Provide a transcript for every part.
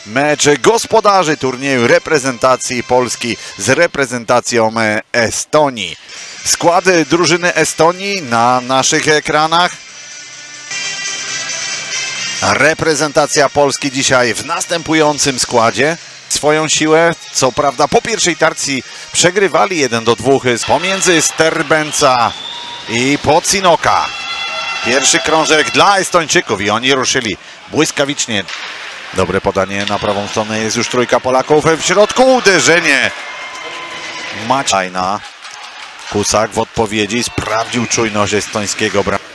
mecz gospodarzy turnieju reprezentacji Polski z reprezentacją Estonii. Skład drużyny Estonii na naszych ekranach. Reprezentacja Polski dzisiaj w następującym składzie. Swoją siłę, co prawda po pierwszej tarcji przegrywali 1-2 pomiędzy Sterbenca i Pocinoka. Pierwszy krążek dla Estończyków i oni ruszyli błyskawicznie. Dobre podanie na prawą stronę, jest już trójka Polaków w środku, uderzenie Maciajna. Kusak w odpowiedzi sprawdził czujność estońskiego bramkarza.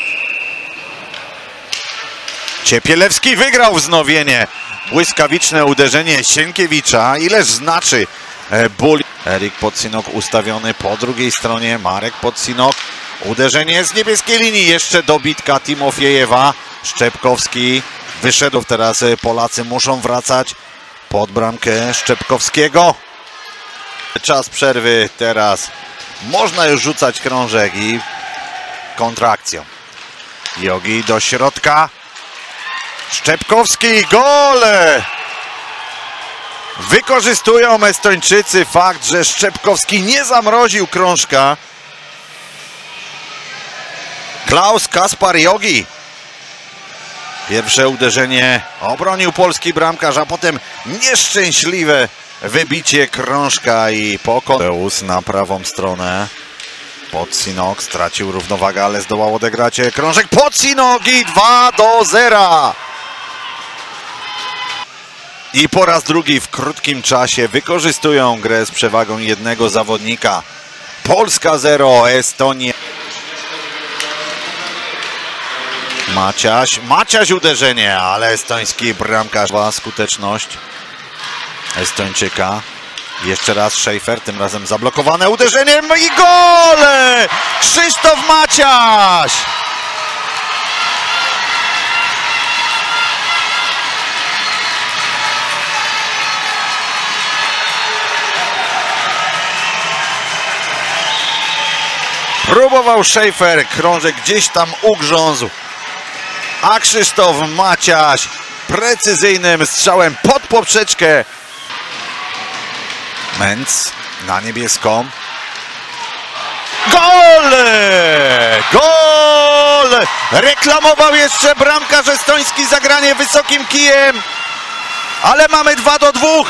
Ciepielewski wygrał wznowienie. Błyskawiczne uderzenie Sienkiewicza. Ileż znaczy ból. Erik Pocinok ustawiony po drugiej stronie. Marek Pocinok. Uderzenie z niebieskiej linii. Jeszcze dobitka Timofiejewa. Szczepkowski wyszedł. Teraz Polacy muszą wracać pod bramkę Szczepkowskiego. Czas przerwy teraz. Można już rzucać krążek i kontrakcją. Jogi do środka. Szczepkowski, gol! Wykorzystują Estończycy fakt, że Szczepkowski nie zamroził krążka. Klaus Kaspar Jogi. Pierwsze uderzenie obronił polski bramkarz, a potem nieszczęśliwe wybicie krążka i pokonał na prawą stronę. Pocinok stracił równowagę, ale zdołał odegrać krążek. Pocinok i 2-0. I po raz drugi w krótkim czasie wykorzystują grę z przewagą jednego zawodnika. Polska 0, Estonia. Maciaś uderzenie, ale estoński bramkarz ma skuteczność Estończyka. Jeszcze raz Schaefer, tym razem zablokowane uderzeniem i gol! Krzysztof Maciaś! Próbował Schaefer, krążek gdzieś tam ugrzązł, a Krzysztof Maciaś precyzyjnym strzałem pod poprzeczkę. Menc na niebieską. Gol! Gol! Reklamował jeszcze bramkarz estoński zagranie wysokim kijem, ale mamy 2-2.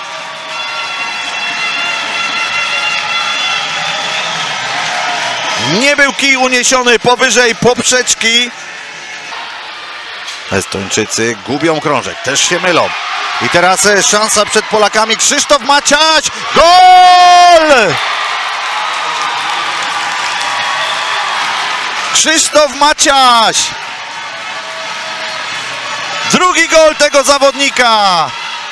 Nie był kij uniesiony powyżej poprzeczki. Estończycy gubią krążek, też się mylą. I teraz szansa przed Polakami. Krzysztof Maciaś! Gol! Krzysztof Maciaś! Drugi gol tego zawodnika!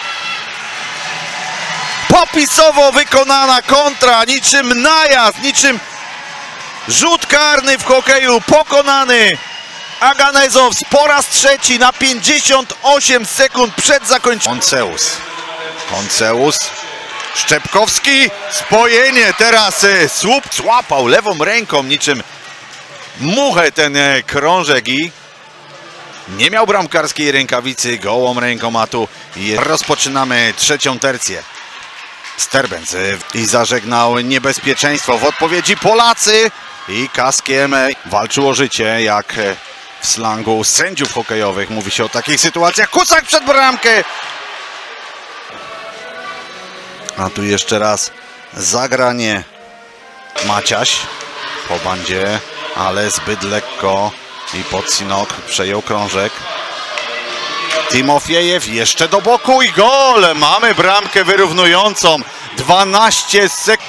Popisowo wykonana kontra, niczym najazd, niczym rzut karny w hokeju pokonany. Aganezow po raz trzeci na 58 sekund przed zakończeniem. Konceus. Szczepkowski. Spojenie teraz. Słup złapał lewą ręką niczym muchę ten krążek i nie miał bramkarskiej rękawicy. Gołą ręką, a tu rozpoczynamy trzecią tercję. Sterbenc i zażegnał niebezpieczeństwo. W odpowiedzi Polacy i kaskiem walczył o życie, jak w slangu sędziów hokejowych mówi się o takich sytuacjach. Kusak przed bramkę. A tu jeszcze raz zagranie. Maciaś po bandzie, ale zbyt lekko i Pocinok przejął krążek. Timofiejew jeszcze do boku i gol! Mamy bramkę wyrównującą. 12 sekund.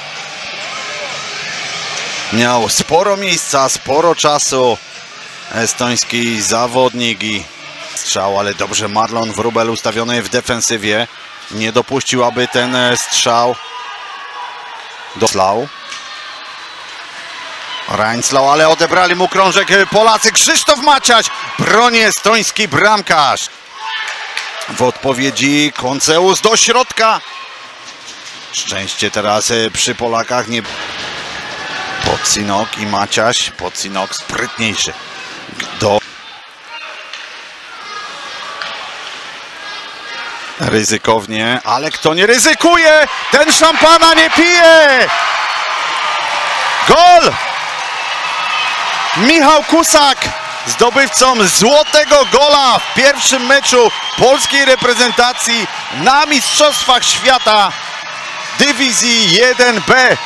Miał sporo miejsca, sporo czasu estoński zawodnik i strzał, ale dobrze Marlon Wróbel ustawiony w defensywie. Nie dopuścił, aby ten strzał doslał. Reinslau, ale odebrali mu krążek Polacy. Krzysztof Maciaś broni estoński bramkarz. W odpowiedzi Konceus do środka. Szczęście teraz przy Polakach. Nie... Pocinok i Maciaś. Pocinok sprytniejszy. Ryzykownie, ale kto nie ryzykuje, ten szampana nie pije! Gol! Michał Kusak, zdobywcą złotego gola w pierwszym meczu polskiej reprezentacji na Mistrzostwach Świata Dywizji 1B.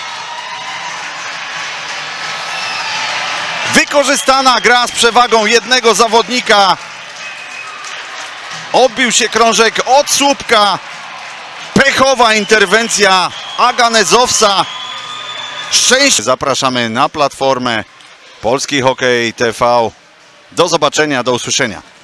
Wykorzystana gra z przewagą jednego zawodnika. Odbił się krążek od słupka. Pechowa interwencja Aganezowsa. Szczęście. Zapraszamy na platformę Polski Hokej TV. Do zobaczenia, do usłyszenia.